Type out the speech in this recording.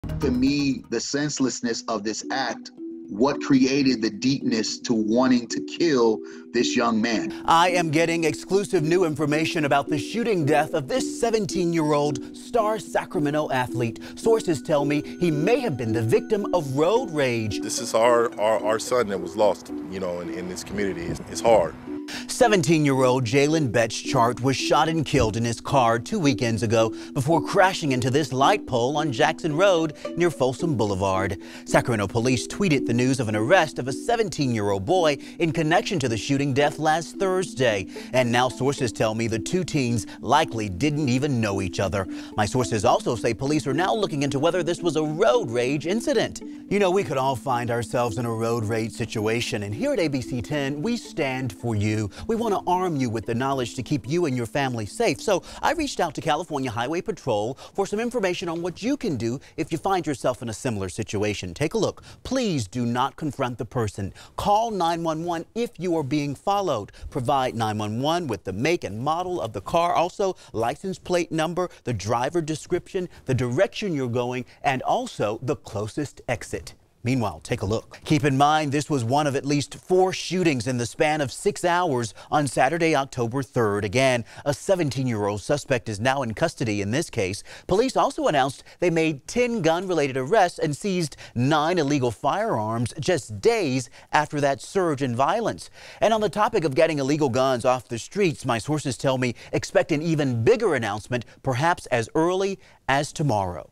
To me, the senselessness of this act, what created the deepness to wanting to kill this young man. I am getting exclusive new information about the shooting death of this 17-year-old star Sacramento athlete. Sources tell me he may have been the victim of road rage. This is our son that was lost, in this community. It's hard. 17-year-old Jalen Betschart was shot and killed in his car 2 weekends ago before crashing into this light pole on Jackson Road near Folsom Boulevard. Sacramento police tweeted the news of an arrest of a 17-year-old boy in connection to the shooting death last Thursday. And now sources tell me the two teens likely didn't even know each other. My sources also say police are now looking into whether this was a road rage incident. We could all find ourselves in a road rage situation, and here at ABC 10, we stand for you. We want to arm you with the knowledge to keep you and your family safe. So I reached out to California Highway Patrol for some information on what you can do if you find yourself in a similar situation. Take a look. Please do not confront the person. Call 911 if you are being followed. Provide 911 with the make and model of the car, also license plate number, the driver description, the direction you're going, and also the closest exit. Meanwhile, take a look. Keep in mind, this was one of at least 4 shootings in the span of 6 hours on Saturday, October 3rd. Again, a 17-year-old suspect is now in custody in this case. Police also announced they made 10 gun-related arrests and seized 9 illegal firearms just days after that surge in violence. And on the topic of getting illegal guns off the streets, my sources tell me expect an even bigger announcement, perhaps as early as tomorrow.